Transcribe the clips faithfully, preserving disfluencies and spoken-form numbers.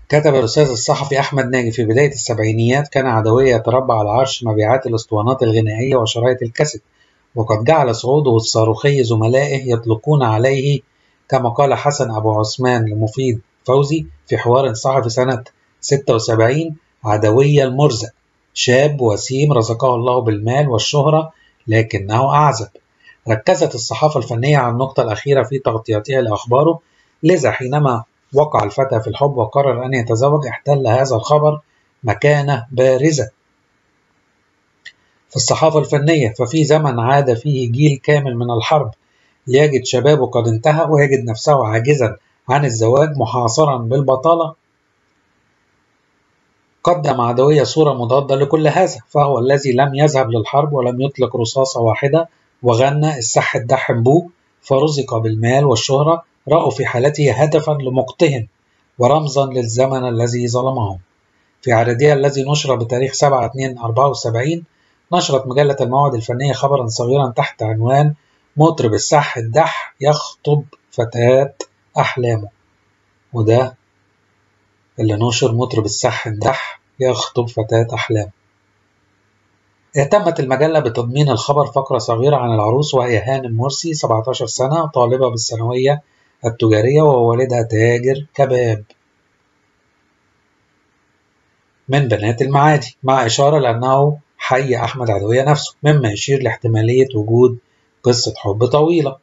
كتب الأستاذ الصحفي أحمد ناجي في بداية السبعينيات: كان عدوية يتربع على عرش مبيعات الأسطوانات الغنائية وشرايط الكاسيت، وقد جعل صعوده الصاروخي زملائه يطلقون عليه، كما قال حسن أبو عثمان لمفيد فوزي في حوار صحفي سنة ستة وسبعين: عدوية المرزق، شاب وسيم رزقه الله بالمال والشهرة لكنه أعزب. ركزت الصحافة الفنية على النقطة الأخيرة في تغطيتها لأخباره، لذا حينما وقع الفتى في الحب وقرر أن يتزوج احتل هذا الخبر مكانة بارزة في الصحافة الفنية. ففي زمن عاد فيه جيل كامل من الحرب ليجد شبابه قد انتهى ويجد نفسه عاجزا عن الزواج محاصرا بالبطالة، قدم عدوية صورة مضادة لكل هذا، فهو الذي لم يذهب للحرب ولم يطلق رصاصة واحدة، وغنى السح الدحم بو، فرزق بالمال والشهرة، رأوا في حالته هدفا لمقتهم ورمزا للزمن الذي ظلمهم. في عددها الذي نشر بتاريخ سبعة اتنين أربعة وسبعين نشرت مجلة الموعد الفنية خبرا صغيرا تحت عنوان: مطرب السح الدح يخطب فتاة أحلامه. وده اللي نشر: مطرب السح الدح يخطب فتاة أحلامه. اهتمت المجلة بتضمين الخبر فقرة صغيرة عن العروس، وهي هانم مرسي، سبعة عشر سنة، طالبة بالثانوية التجارية، ووالدها تاجر كباب من بنات المعادي، مع إشارة لأنه حي أحمد عدوية نفسه، مما يشير لاحتمالية وجود قصة حب طويلة.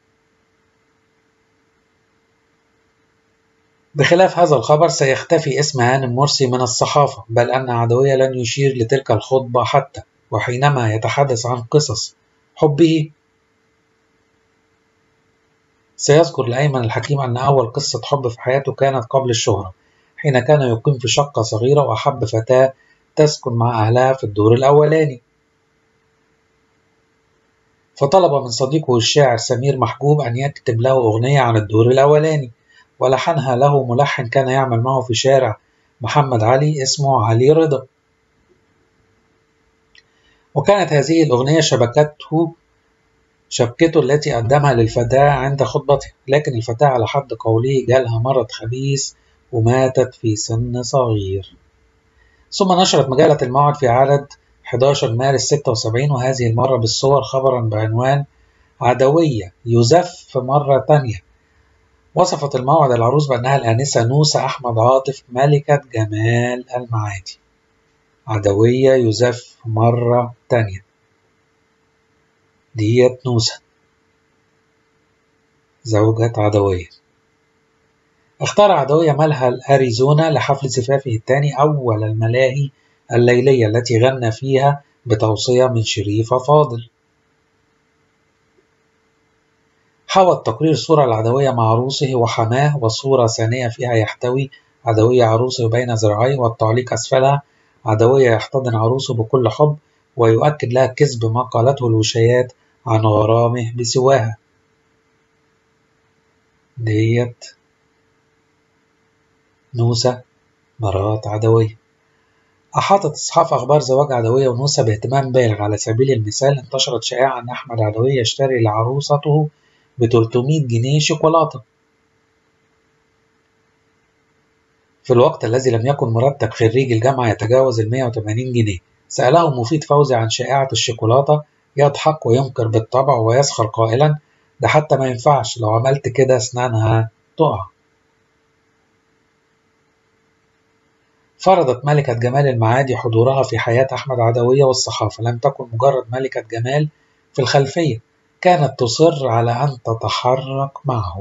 بخلاف هذا الخبر سيختفي اسم هانم مرسي من الصحافة، بل أن عدوية لن يشير لتلك الخطبة حتى، وحينما يتحدث عن قصص حبه سيذكر لأيمن الحكيم أن أول قصة حب في حياته كانت قبل الشهرة، حين كان يقيم في شقة صغيرة وأحب فتاة تسكن مع أهلها في الدور الأولاني، فطلب من صديقه الشاعر سمير محجوب أن يكتب له أغنية عن الدور الأولاني، ولحنها له ملحن كان يعمل معه في شارع محمد علي اسمه علي رضا. وكانت هذه الأغنية شبكته شبكته التي قدمها للفتاة عند خطبته، لكن الفتاة على حد قوله جالها مرض خبيث وماتت في سن صغير. ثم نشرت مجلة الموعد في عدد أحد عشر مارس ستة وسبعين، وهذه المرة بالصور، خبرا بعنوان: عدوية يزف مرة تانية. وصفت الموعد العروس بأنها الآنسة نوسة أحمد عاطف، ملكة جمال المعادي. عدوية يزف مرة تانية، ديت نوسة زوجة عدوية. اختار عدوية ملهى الأريزونا لحفل زفافه الثاني، أول الملاهي الليلية التي غنى فيها بتوصية من شريفة فاضل. حوى التقرير صورة العدوية مع عروسه وحماه، وصورة ثانية فيها يحتوي عدوية عروسه بين ذراعيه، والتعليق أسفلها: عدوية يحتضن عروسه بكل حب ويؤكد لها كذب ما قالته الوشيات عن غرامه بسواها. ديت نوسة مرات عدوية. أحاطت الصحافة أخبار زواج عدوية ونوسة باهتمام بالغ. على سبيل المثال انتشرت شائعة أن أحمد عدوية يشتري لعروسته ب ثلاثمائة جنيه شوكولاتة، في الوقت الذي لم يكن مرتب خريج الجامعة يتجاوز ال مائة وثمانين جنيه. سأله مفيد فوزي عن شائعة الشوكولاتة، يضحك وينكر بالطبع ويسخر قائلا: ده حتى ما ينفعش، لو عملت كده أسنانها تقع. فرضت ملكة جمال المعادي حضورها في حياة أحمد عدوية والصحافة، لم تكن مجرد ملكة جمال في الخلفية، كانت تصر على أن تتحرك معه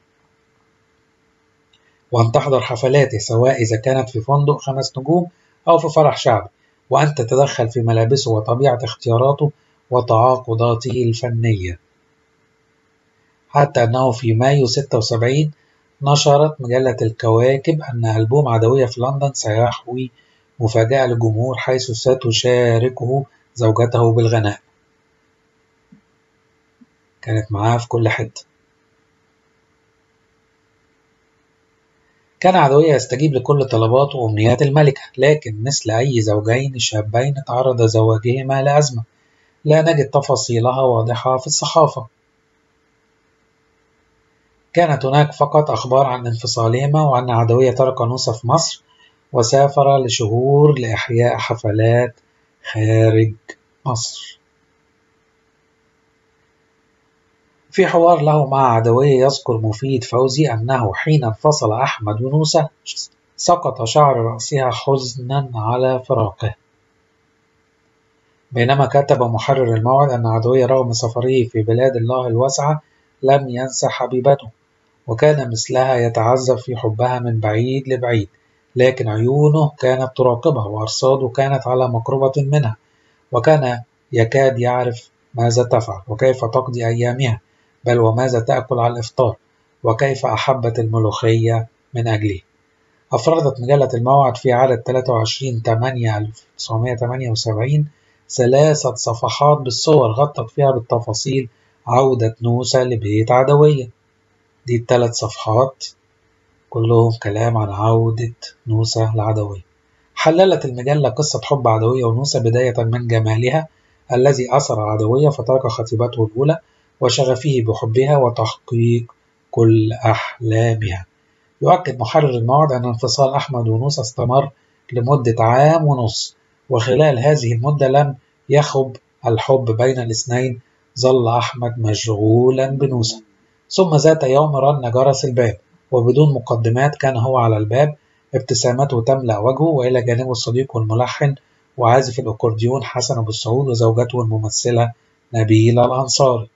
وأن تحضر حفلاته، سواء إذا كانت في فندق خمس نجوم أو في فرح شعبي، وأن تتدخل في ملابسه وطبيعة اختياراته وتعاقداته الفنية. حتى أنه في مايو ستة وسبعين نشرت مجلة الكواكب أن ألبوم عدوية في لندن سيحوي مفاجأة للجمهور، حيث ستشاركه زوجته بالغناء، كانت معاه في كل حتة. كان عدوية يستجيب لكل طلبات وأمنيات الملكة، لكن مثل أي زوجين شابين تعرض زواجهما لأزمة لا نجد تفاصيلها واضحة في الصحافة. كانت هناك فقط أخبار عن انفصالهما وأن عدوية ترك نوسة في مصر وسافر لشهور لإحياء حفلات خارج مصر. في حوار له مع عدوية يذكر مفيد فوزي أنه حين انفصل أحمد ونوسة سقط شعر رأسها حزنا على فراقه، بينما كتب محرر الموعد أن عدوية رغم سفره في بلاد الله الواسعة لم ينسى حبيبته، وكان مثلها يتعذب في حبها من بعيد لبعيد، لكن عيونه كانت تراقبها وأرصاده كانت على مقربة منها، وكان يكاد يعرف ماذا تفعل وكيف تقضي أيامها، بل وماذا تأكل على الإفطار، وكيف أحبت الملوخية من أجله. أفردت مجلة الموعد في عدد ثلاثة وعشرين ثمانية ألف وتسعمائة وثمانية وسبعين ثلاثة صفحات بالصور غطت فيها بالتفاصيل عودة نوسة لبيت عدوية. دي الثلاث صفحات كلهم كلام عن عودة نوسة لعدوية. حللت المجلة قصة حب عدوية ونوسة بداية من جمالها الذي أثر عدوية فترك خطيبته الأولى وشغفه بحبها وتحقيق كل أحلامها. يؤكد محرر الموعد أن انفصال أحمد ونوسة استمر لمدة عام ونص، وخلال هذه المدة لم يخب الحب بين الاثنين، ظل أحمد مشغولا بنوسة. ثم ذات يوم رن جرس الباب وبدون مقدمات كان هو على الباب، ابتسامته تملأ وجهه وإلى جانبه الصديق والملحن وعازف الأكورديون حسن أبو السعود وزوجته الممثلة نبيلة الأنصاري.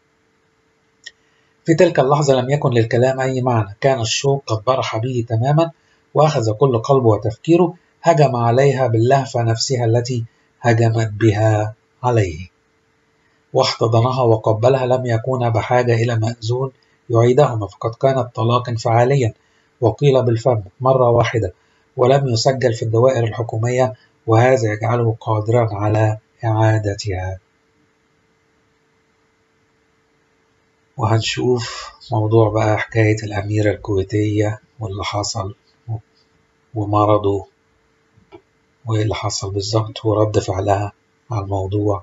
في تلك اللحظة لم يكن للكلام أي معنى، كان الشوق قد برح به تماما وأخذ كل قلبه وتفكيره، هجم عليها باللهفة نفسها التي هجمت بها عليه، واحتضنها وقبلها. لم يكون بحاجة إلى مأذون يعيدهما، فقد كان الطلاق انفعاليا وقيل بالفم مرة واحدة ولم يسجل في الدوائر الحكومية، وهذا يجعله قادرا على إعادتها. وهنشوف موضوع بقى حكاية الأميرة الكويتية واللي حصل ومرضه وإيه اللي حصل بالظبط ورد فعلها على الموضوع.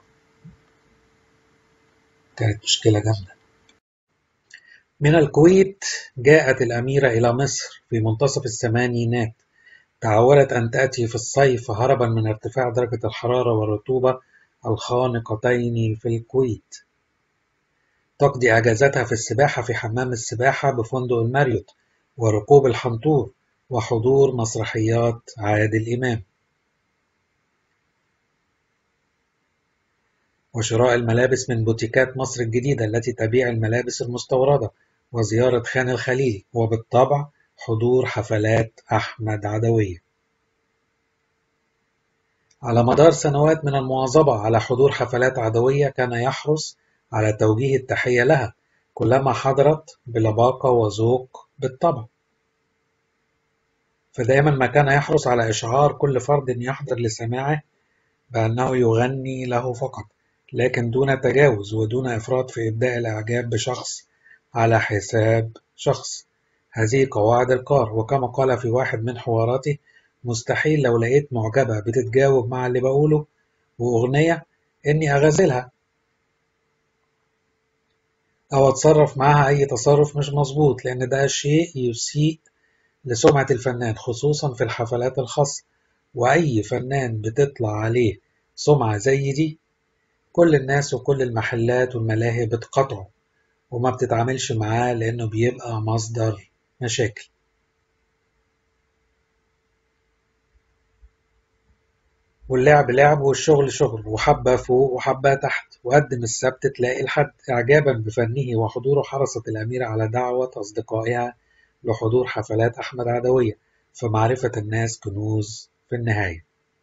كانت مشكلة جامدة. من الكويت جاءت الأميرة إلى مصر في منتصف الثمانينات، تعودت أن تأتي في الصيف هربا من ارتفاع درجة الحرارة والرطوبة الخانقتين في الكويت. تقضي أجازتها في السباحة في حمام السباحة بفندق الماريوت وركوب الحنطور وحضور مسرحيات عادل إمام وشراء الملابس من بوتيكات مصر الجديدة التي تبيع الملابس المستوردة وزيارة خان الخليلي، وبالطبع حضور حفلات أحمد عدوية. على مدار سنوات من المواظبة على حضور حفلات عدوية كان يحرص على توجيه التحية لها كلما حضرت بلباقة وذوق بالطبع، فدائما ما كان يحرص على إشعار كل فرد يحضر لسماعه بأنه يغني له فقط، لكن دون تجاوز ودون إفراط في إبداء الإعجاب بشخص على حساب شخص. هذه قواعد القار، وكما قال في واحد من حواراته: مستحيل لو لقيت معجبة بتتجاوب مع اللي بقوله وأغنية إني أغازلها أو أتصرف معها أي تصرف مش مظبوط، لأن ده شيء يسيء لسمعة الفنان خصوصا في الحفلات الخاصة، وأي فنان بتطلع عليه سمعة زي دي كل الناس وكل المحلات والملاهي بتقاطعه وما بتتعاملش معاه لأنه بيبقى مصدر مشاكل. واللعب لعب والشغل شغل، وحبة فوق وحبة تحت، وقدم السبت تلاقي الحد. إعجابا بفنه وحضوره حرصت الأميرة على دعوة أصدقائها لحضور حفلات أحمد عدوية، فمعرفة الناس كنوز في النهاية.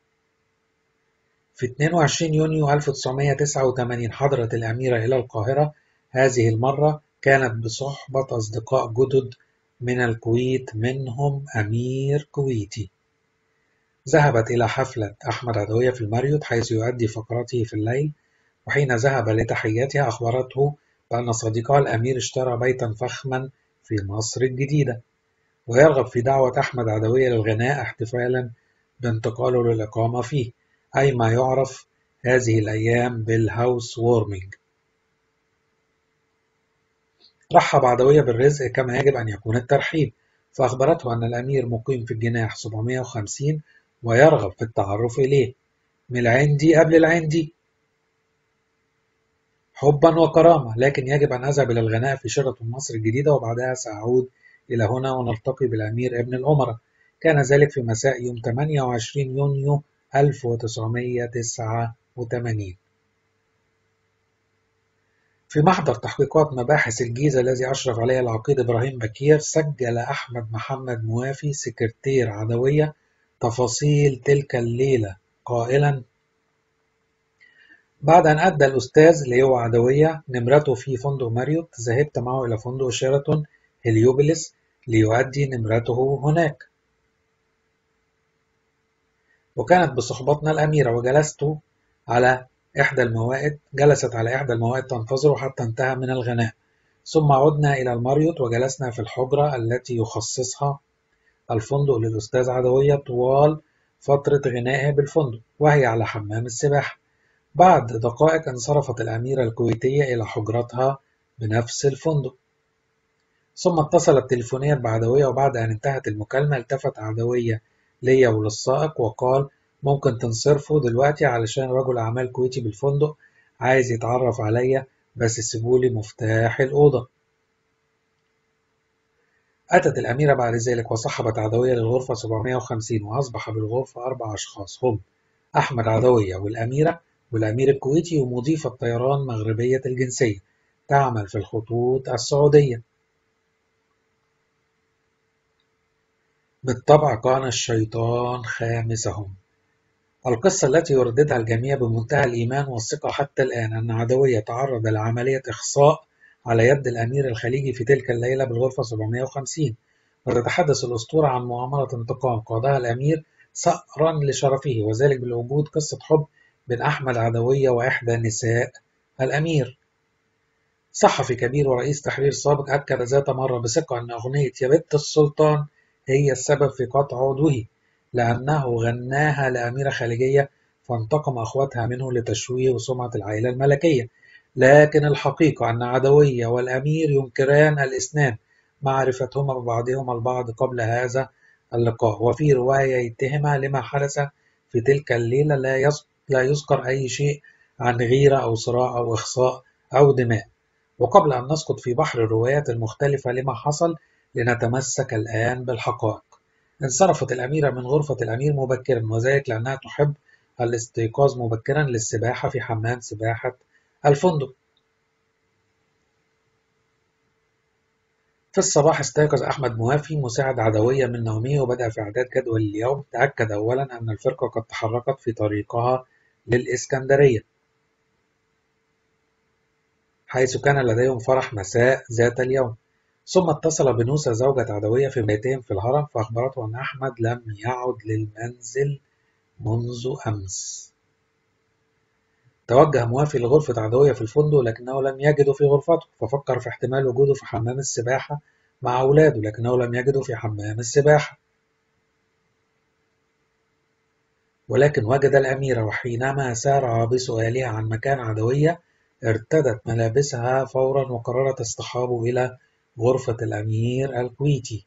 في اثنين وعشرين يونيو ألف وتسعمائة وتسعة وثمانين حضرت الأميرة إلى القاهرة، هذه المرة كانت بصحبة أصدقاء جدد من الكويت منهم أمير كويتي. ذهبت إلى حفلة أحمد عدوية في الماريوت حيث يؤدي فقراته في الليل، وحين ذهب لتحياتها أخبرته بأن صديقها الأمير اشترى بيتا فخما في مصر الجديدة ويرغب في دعوة أحمد عدوية للغناء احتفالا بانتقاله للإقامة فيه، أي ما يعرف هذه الأيام بالهاوس وورمينج. رحب عدوية بالرزق كما يجب أن يكون الترحيب، فأخبرته أن الأمير مقيم في الجناح سبعمائة وخمسين ويرغب في التعرف إليه من العندي قبل العندي حبا وكرامة، لكن يجب أن أذهب إلى الغناء في شيراتون مصر الجديدة وبعدها سأعود إلى هنا ونلتقي بالأمير ابن الأمراء. كان ذلك في مساء يوم ثمانية وعشرين يونيو ألف وتسعمائة وتسعة وثمانين. في محضر تحقيقات مباحث الجيزة الذي أشرف عليه العقيد إبراهيم بكير، سجل أحمد محمد موافي سكرتير عدوية تفاصيل تلك الليلة قائلا: بعد أن أدى الأستاذ ليو عدوية نمرته في فندق ماريوت، ذهبت معه إلى فندق شيراتون هليوبوليس ليؤدي نمرته هناك، وكانت بصحبتنا الأميرة، وجلست على إحدى الموائد جلست على إحدى الموائد تنتظر حتى انتهى من الغناء، ثم عدنا إلى الماريوت وجلسنا في الحجرة التي يخصصها الفندق للأستاذ عدوية طوال فترة غنائه بالفندق، وهي على حمام السباحة. بعد دقائق انصرفت الأميرة الكويتية إلى حجرتها بنفس الفندق، ثم اتصلت تليفونيا بعدوية، وبعد أن انتهت المكالمة التفت عدوية ليا وللسائق وقال: ممكن تنصرفوا دلوقتي علشان رجل أعمال كويتي بالفندق عايز يتعرف عليا، بس سيبولي مفتاح الأوضة. أتت الأميرة بعد ذلك وصحبت عدوية للغرفة سبعمائة وخمسين، وأصبح بالغرفة أربع أشخاص هم أحمد عدوية والأميرة والأمير الكويتي ومضيفة طيران مغربية الجنسية تعمل في الخطوط السعودية. بالطبع كان الشيطان خامسهم. القصة التي يرددها الجميع بمنتهى الإيمان والثقة حتى الآن أن عدوية تعرض لعملية إخصاء على يد الأمير الخليجي في تلك الليلة بالغرفة سبعمائة وخمسين، وتتحدث الأسطورة عن مؤامرة انتقام قادها الأمير ثأرا لشرفه، وذلك بالوجود قصة حب بين أحمد عدوية وإحدى نساء الأمير. صحفي كبير ورئيس تحرير سابق أكد ذات مرة بثقة أن أغنية يا بت السلطان هي السبب في قطع عضوه، لأنه غناها لأميرة خليجية فانتقم أخواتها منه لتشويه سمعة العائلة الملكية. لكن الحقيقة أن عدوية والأمير ينكران الاثنان معرفتهما ببعضهما البعض قبل هذا اللقاء، وفي روايتهما لما حدث في تلك الليلة لا يذكر أي شيء عن غيرة أو صراع أو إخصاء أو دماء. وقبل أن نسقط في بحر الروايات المختلفة لما حصل، لنتمسك الآن بالحقائق. انصرفت الأميرة من غرفة الأمير مبكرا، وذلك لأنها تحب الاستيقاظ مبكرا للسباحة في حمام سباحة الفندق. في الصباح استيقظ أحمد موافي مساعد عدوية من نومه وبدأ في إعداد جدول اليوم. تأكد أولا أن الفرقة قد تحركت في طريقها للإسكندرية، حيث كان لديهم فرح مساء ذات اليوم. ثم اتصل بنوسة زوجة عدوية في بيتهم في الهرم، فأخبرته أن أحمد لم يعد للمنزل منذ أمس. توجه موافي لغرفة عدوية في الفندق لكنه لم يجده في غرفته، ففكر في احتمال وجوده في حمام السباحة مع أولاده، لكنه لم يجده في حمام السباحة. ولكن وجد الأميرة، وحينما سارع بسؤالها عن مكان عدوية ارتدت ملابسها فورا وقررت اصطحابه إلى غرفة الأمير الكويتي.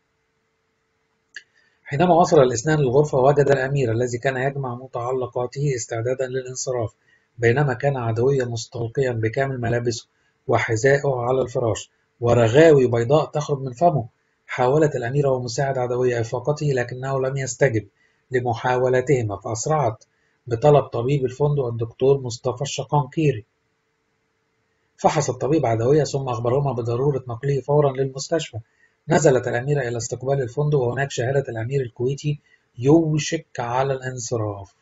حينما وصل الاثنان للغرفة وجد الأمير الذي كان يجمع متعلقاته استعدادا للانصراف، بينما كان عدوية مستلقيا بكامل ملابسه وحذائه على الفراش ورغاوي بيضاء تخرج من فمه. حاولت الأميرة ومساعد عدوية إفاقته لكنه لم يستجب لمحاولتهما، فأسرعت بطلب طبيب الفندق الدكتور مصطفى الشقنقيري. فحص الطبيب عدوية ثم أخبرهما بضرورة نقله فورا للمستشفى. نزلت الأميرة إلى استقبال الفندق، وهناك شاهدت الأمير الكويتي يوشك على الانصراف.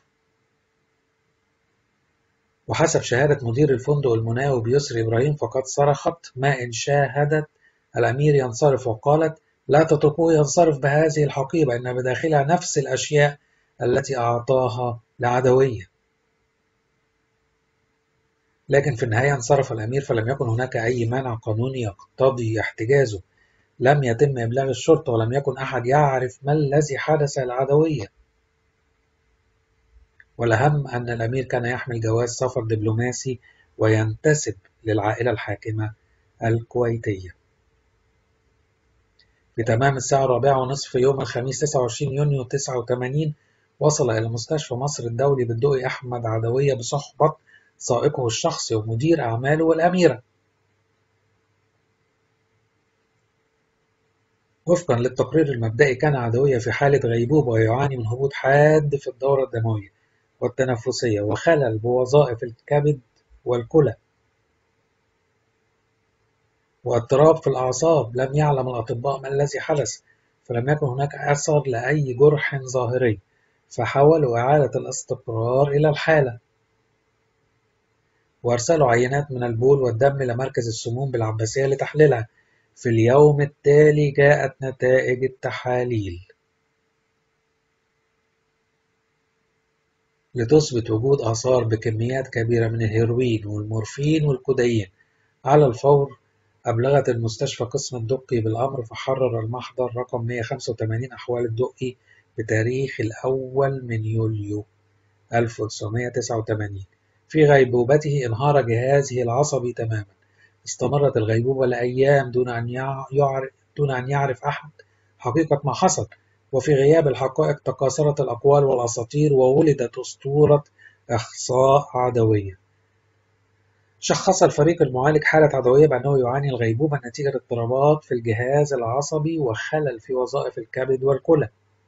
وحسب شهادة مدير الفندق المناوب يسري إبراهيم فقد صرخت ما إن شاهدت الأمير ينصرف، وقالت: لا تتركوه ينصرف بهذه الحقيبة، إن بداخلها نفس الأشياء التي أعطاها لعدوية. لكن في النهاية انصرف الأمير، فلم يكن هناك أي مانع قانوني يقتضي احتجازه. لم يتم إبلاغ الشرطة، ولم يكن أحد يعرف ما الذي حدث لعدوية. والأهم أن الأمير كان يحمل جواز سفر دبلوماسي وينتسب للعائلة الحاكمة الكويتية. في تمام الساعة الرابعة ونصف يوم الخميس تسعة وعشرين يونيو تسعة وثمانين وصل إلى مستشفى مصر الدولي بالدقي أحمد عدوية بصحبة سائقه الشخصي ومدير أعماله والأميرة. وفقا للتقرير المبدئي كان عدوية في حالة غيبوبة ويعاني من هبوط حاد في الدورة الدموية والتنفسية وخلل بوظائف الكبد والكلى واضطراب في الأعصاب. لم يعلم الأطباء ما الذي حدث، فلم يكن هناك أثر لأي جرح ظاهري، فحاولوا إعادة الاستقرار إلى الحالة، وأرسلوا عينات من البول والدم لمركز السموم بالعباسية لتحليلها. في اليوم التالي جاءت نتائج التحاليل لتثبت وجود آثار بكميات كبيرة من الهيروين والمورفين والكودايين. على الفور أبلغت المستشفى قسم الدقي بالأمر، فحرر المحضر رقم مئة وخمسة وثمانين أحوال الدقي بتاريخ الأول من يوليو ألف وتسعمئة وتسعة وثمانين. في غيبوبته انهار جهازه العصبي تماما. استمرت الغيبوبة لأيام دون أن يعرف, دون أن يعرف أحد حقيقة ما حصل، وفي غياب الحقائق تكاثرت الأقوال والأساطير وولدت أسطورة إخصاء عدوية. شخص الفريق المعالج حالة عدوية بأنه يعاني الغيبوبة نتيجة اضطرابات في الجهاز العصبي وخلل في وظائف الكبد والكلى.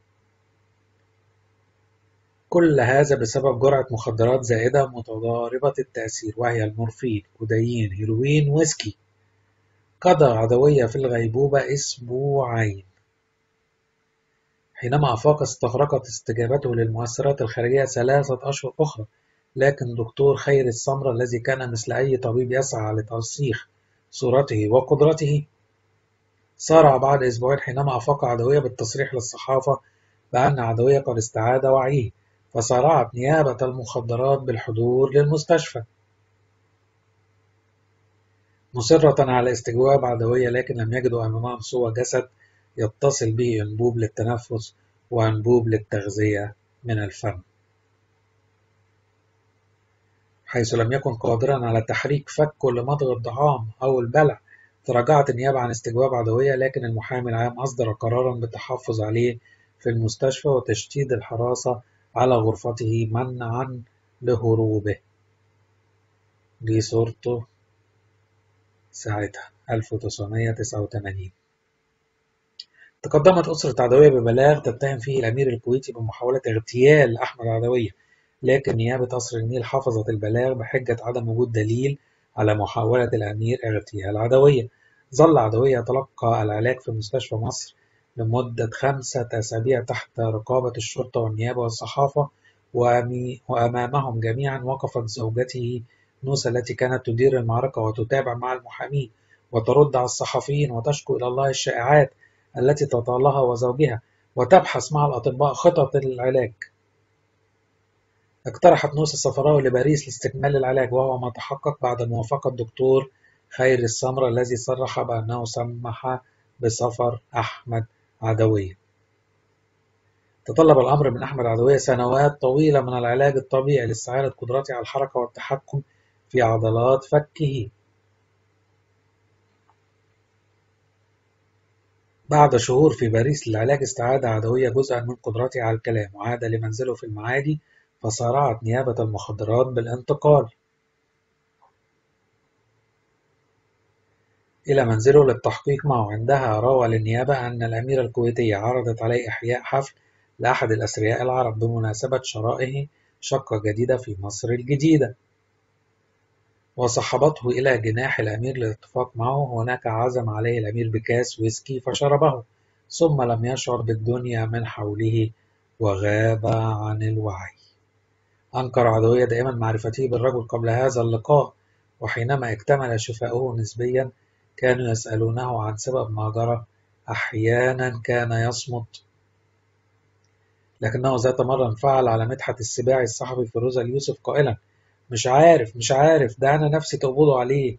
كل هذا بسبب جرعة مخدرات زائدة متضاربة التأثير، وهي المورفين، كودايين، هيروين، ويسكي. قضى عدوية في الغيبوبة أسبوعين. حينما أفاق استغرقت استجابته للمؤثرات الخارجية ثلاثة أشهر أخرى، لكن دكتور خير السمرة الذي كان مثل أي طبيب يسعى لترسيخ صورته وقدرته سارع بعد أسبوعين حينما أفاق عدوية بالتصريح للصحافة بأن عدوية قد استعاد وعيه، فسارعت نيابة المخدرات بالحضور للمستشفى مصرة على استجواب عدوية، لكن لم يجدوا أمامهم سوى جسد يتصل به أنبوب للتنفس وأنبوب للتغذية من الفم، حيث لم يكن قادرا على تحريك فكه لمضغ الطعام أو البلع. تراجعت النيابة عن استجواب عدوية، لكن المحامي العام أصدر قرارا بالتحفظ عليه في المستشفى وتشديد الحراسة على غرفته منعا لهروبه. دي صورته ساعتها ألف وتسعمئة وتسعة وثمانين. تقدمت أسرة عدوية ببلاغ تتهم فيه الأمير الكويتي بمحاولة اغتيال أحمد عدوية، لكن نيابة قصر النيل حفظت البلاغ بحجة عدم وجود دليل على محاولة الأمير اغتيال عدوية. ظل عدوية يتلقى العلاج في مستشفى مصر لمدة خمسة أسابيع تحت رقابة الشرطة والنيابة والصحافة، وأمامهم جميعا وقفت زوجته نوسة التي كانت تدير المعركة وتتابع مع المحامين وترد على الصحفيين وتشكو إلى الله الشائعات التي تطالها وزوجها، وتبحث مع الأطباء خطط العلاج. اقترحت نوسة سفره لباريس لاستكمال العلاج، وهو ما تحقق بعد موافقة الدكتور خير السمرة الذي صرح بأنه سمح بسفر أحمد عدوية. تطلب الأمر من أحمد عدوية سنوات طويلة من العلاج الطبيعي لاستعادة قدرته على الحركة والتحكم في عضلات فكه. بعد شهور في باريس للعلاج استعاد عدوية جزءا من قدرته على الكلام وعاد لمنزله في المعادي، فسارعت نيابة المخدرات بالانتقال إلى منزله للتحقيق معه. عندها روى للنيابة أن الأميرة الكويتية عرضت عليه إحياء حفل لأحد الأثرياء العرب بمناسبة شرائه شقة جديدة في مصر الجديدة، وصحبته إلى جناح الأمير للاتفاق معه. هناك عزم عليه الأمير بكاس ويسكي فشربه، ثم لم يشعر بالدنيا من حوله وغاب عن الوعي. أنكر عدوية دائما معرفته بالرجل قبل هذا اللقاء، وحينما اكتمل شفاؤه نسبيا كانوا يسألونه عن سبب ما جرى. أحيانا كان يصمت، لكنه ذات مرة انفعل على مدحت السباعي الصحفي فيروز اليوسف قائلا: مش عارف مش عارف ده أنا نفسي تقبضوا عليه،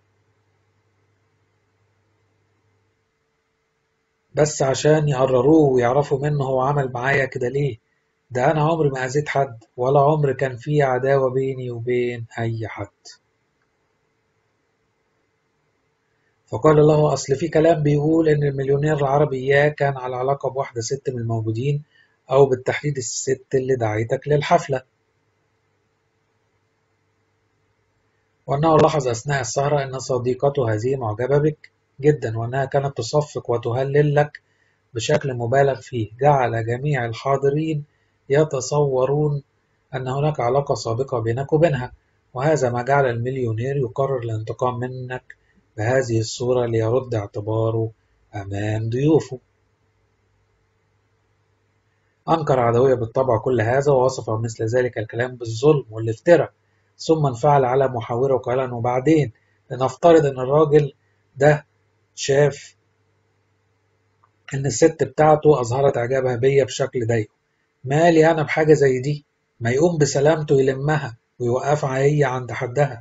بس عشان يقرروه ويعرفوا منه هو عمل معايا كده ليه. ده أنا عمري ما أذيت حد، ولا عمر كان في عداوة بيني وبين أي حد. فقال له أصل في كلام بيقول إن المليونير العربي إياه كان على علاقة بواحدة ست من الموجودين، أو بالتحديد الست اللي دعيتك للحفلة، وأنه لاحظ أثناء السهرة أن صديقته هذه معجبة بك جدا، وأنها كانت تصفق وتهلل لك بشكل مبالغ فيه، جعل جميع الحاضرين يتصورون أن هناك علاقة سابقة بينك وبينها، وهذا ما جعل المليونير يقرر الانتقام منك بهذه الصورة ليرد اعتباره أمام ضيوفه. أنكر عدوية بالطبع كل هذا، ووصف مثل ذلك الكلام بالظلم والافتراء، ثم انفعل على محاوره وقال له وبعدين لنفترض إن الراجل ده شاف إن الست بتاعته أظهرت إعجابها بيا بشكل ضيق، مالي أنا بحاجة زي دي؟ ما يقوم بسلامته يلمها ويوقفها هي عند حدها،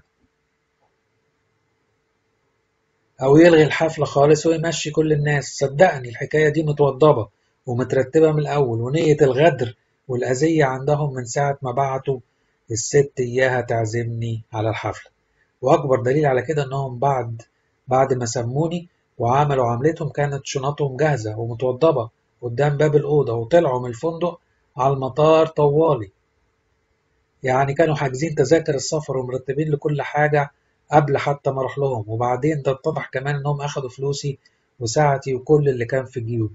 أو يلغي الحفلة خالص ويمشي كل الناس. صدقني الحكاية دي متوضبة ومترتبة من الأول، ونية الغدر والأذية عندهم من ساعة ما بعتوا الست إياها تعزمني على الحفلة. وأكبر دليل على كده إنهم بعد بعد ما سموني وعملوا عملتهم كانت شنطهم جاهزة ومتوضبة قدام باب الأوضة، وطلعوا من الفندق على المطار طوالي. يعني كانوا حاجزين تذاكر السفر ومرتبين لكل حاجة قبل حتى ما اروح لهم، وبعدين ده اتضح كمان انهم اخدوا فلوسي وساعتي وكل اللي كان في جيوبي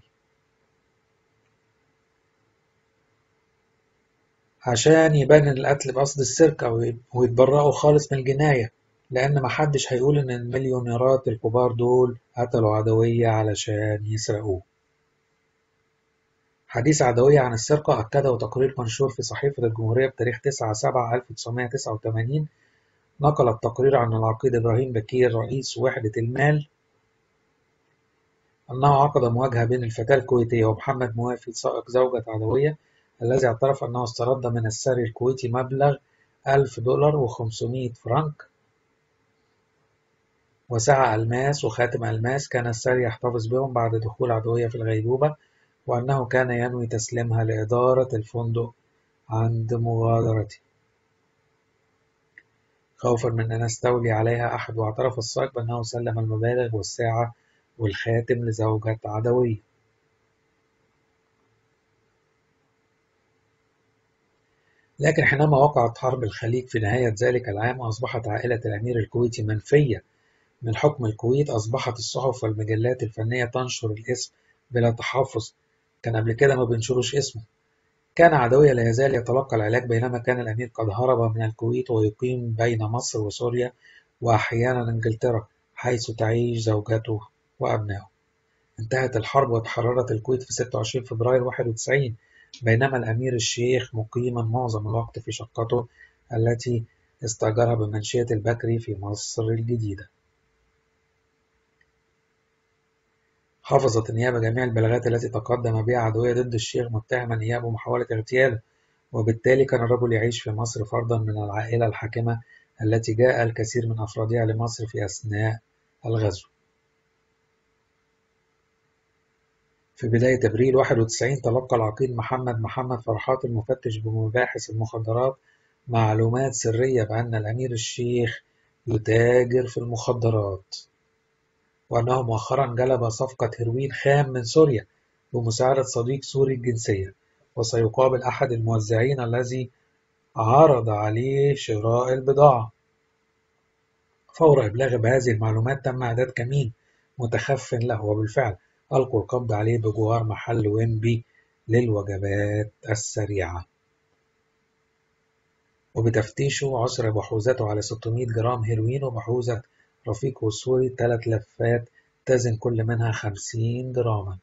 عشان يبان ان القتل بقصد السرقة ويتبرئوا خالص من الجناية، لان محدش هيقول ان المليونيرات الكبار دول قتلوا عدوية علشان يسرقوه. حديث عدوية عن السرقة أكده تقرير منشور في صحيفة الجمهورية بتاريخ تسعة سبعة ألف وتسعمائة وتسعة وثمانين. نقل التقرير عن العقيد إبراهيم بكير رئيس وحدة المال أنه عقد مواجهة بين الفتاة الكويتية ومحمد موافي سائق زوجة عدوية، الذي اعترف أنه استرد من الساري الكويتي مبلغ ألف دولار وخمسمائة فرنك وساعة ألماس وخاتم ألماس كان الساري يحتفظ بهم بعد دخول عدوية في الغيبوبة، وأنه كان ينوي تسليمها لإدارة الفندق عند مغادرته خوفا من أن يستولي عليها أحد. واعترف السائق بأنه سلم المبالغ والساعة والخاتم لزوجة عدوية. لكن حينما وقعت حرب الخليج في نهاية ذلك العام وأصبحت عائلة الأمير الكويتي منفية من حكم الكويت، أصبحت الصحف والمجلات الفنية تنشر الاسم بلا تحفظ، كان قبل كده ما بينشروش اسمه. كان عدوية لا يزال يتلقى العلاج، بينما كان الأمير قد هرب من الكويت ويقيم بين مصر وسوريا وأحيانا إنجلترا، حيث تعيش زوجته وأبنائه. انتهت الحرب وتحررت الكويت في ستة وعشرين فبراير واحد وتسعين، بينما الأمير الشيخ مقيما معظم الوقت في شقته التي استأجرها بمنشية البكري في مصر الجديدة. حفظت النيابة جميع البلاغات التي تقدم بها عدوية ضد الشيخ، متهما إياه بمحاولة اغتياله، وبالتالي كان الرجل يعيش في مصر فردا من العائلة الحاكمة التي جاء الكثير من أفرادها لمصر في أثناء الغزو. في بداية أبريل واحد وتسعين تلقى العقيد محمد محمد فرحات المفتش بمباحث المخدرات معلومات سرية بأن الأمير الشيخ يتاجر في المخدرات، وأنه مؤخرا جلب صفقة هيروين خام من سوريا بمساعدة صديق سوري الجنسية، وسيقابل أحد الموزعين الذي عرض عليه شراء البضاعة. فور إبلاغه بهذه المعلومات تم إعداد كمين متخف له، وبالفعل ألقوا القبض عليه بجوار محل وينبي للوجبات السريعة، وبتفتيشه عثر بحوزته على ستمائة جرام هيروين، وبحوزة رفيقه السوري ثلاث لفات تزن كل منها خمسين جراما.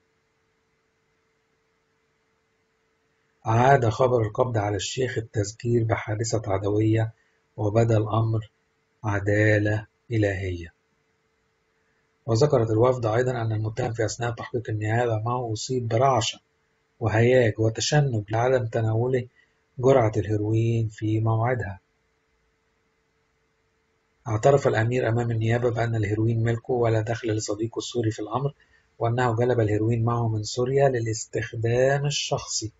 عاد خبر القبض على الشيخ التذكير بحادثة عدوية، وبدا الأمر عدالة إلهية. وذكرت الوفد أيضا أن المتهم في أثناء تحقيق النيابة معه أصيب برعشة وهياج وتشنج لعدم تناوله جرعة الهيروين في موعدها. اعترف الأمير أمام النيابة بأن الهيروين ملكه ولا دخل لصديقه السوري في الأمر، وأنه جلب الهيروين معه من سوريا للاستخدام الشخصي،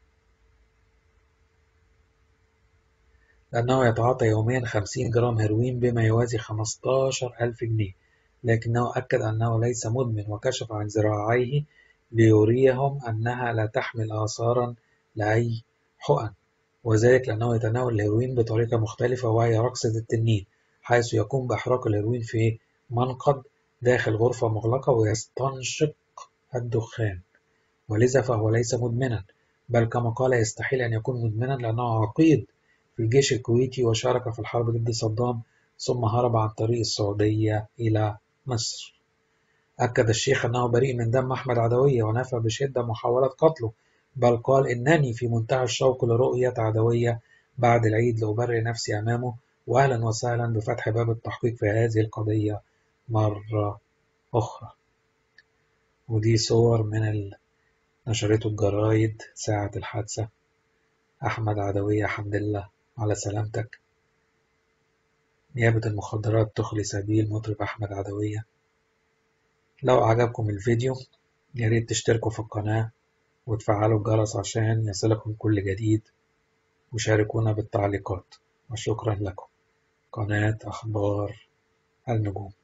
لأنه يتعاطى يوميا خمسين جرام هيروين بما يوازي خمستاشر ألف جنيه، لكنه أكد أنه ليس مدمن وكشف عن ذراعيه ليريهم أنها لا تحمل آثارا لأي حقن، وذلك لأنه يتناول الهيروين بطريقة مختلفة وهي رقصة التنين، حيث يقوم بإحراق الهيروين في منقد داخل غرفة مغلقة ويستنشق الدخان، ولذا فهو ليس مدمنا، بل كما قال يستحيل أن يكون مدمنا لأنه عقيد في الجيش الكويتي وشارك في الحرب ضد صدام ثم هرب عن طريق السعودية إلى مصر. أكد الشيخ أنه بريء من دم أحمد عدوية ونفى بشدة محاولة قتله، بل قال إنني في منتهى الشوق لرؤية عدوية بعد العيد لأبرئ نفسي أمامه، وأهلا وسهلا بفتح باب التحقيق في هذه القضية مرة أخرى. ودي صور من ال... نشرته الجرايد ساعة الحادثة. أحمد عدوية حمد الله على سلامتك. نيابة المخدرات تخلي سبيل مطرب أحمد عدوية. لو عجبكم الفيديو ياريت تشتركوا في القناة وتفعلوا الجرس عشان يصلكم كل جديد، وشاركونا بالتعليقات، وشكرا لكم. قناة أخبار النجوم.